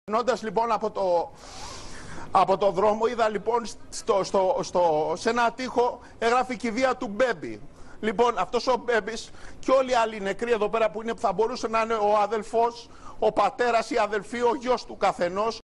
Περνώντας λοιπόν από το δρόμο, είδα λοιπόν σε ένα τοίχο έγραφε η κηδεία του Μπέμπη. Λοιπόν, αυτός ο Μπέμπης και όλοι οι άλλοι νεκροί εδώ πέρα που είναι, θα μπορούσε να είναι ο αδελφός, ο πατέρας, η αδελφή, ο γιος του καθενός,